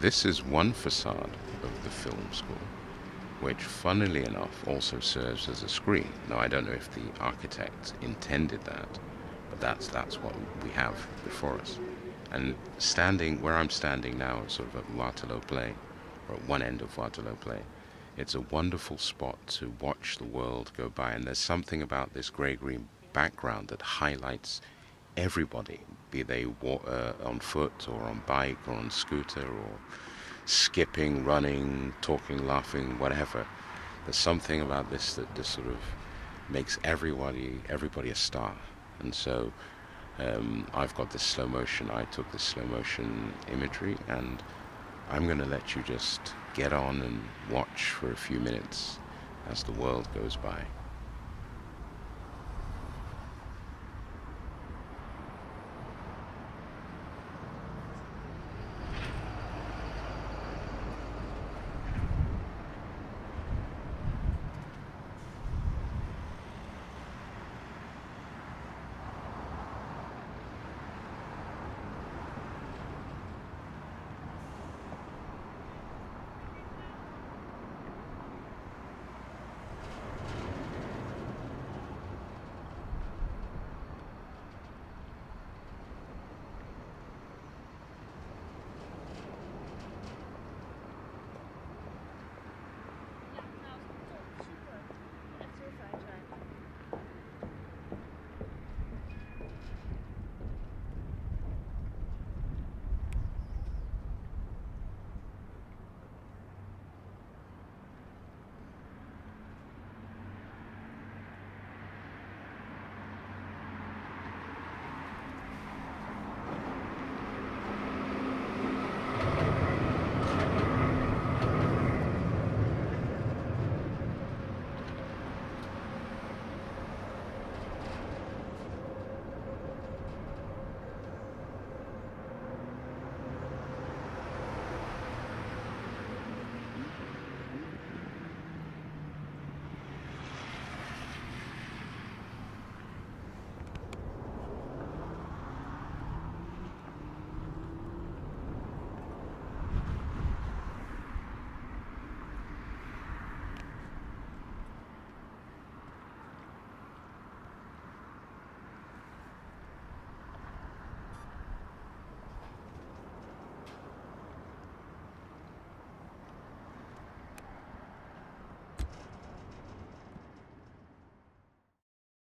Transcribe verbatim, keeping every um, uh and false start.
this is one facade of the film school, which funnily enough also serves as a screen. Now I don't know if the architect intended that, but that's that's what we have before us. And standing where I'm standing now, sort of at Waterloo Play, or at one end of Waterloo Play, it's a wonderful spot to watch the world go by. And there's something about this grey-green background that highlights everybody, be they wa- uh, on foot or on bike or on scooter or skipping, running, talking, laughing, whatever. There's something about this that just sort of makes everybody everybody a star. And so um, I've got this slow motion. I took this slow motion imagery, and I'm going to let you just get on and watch for a few minutes as the world goes by.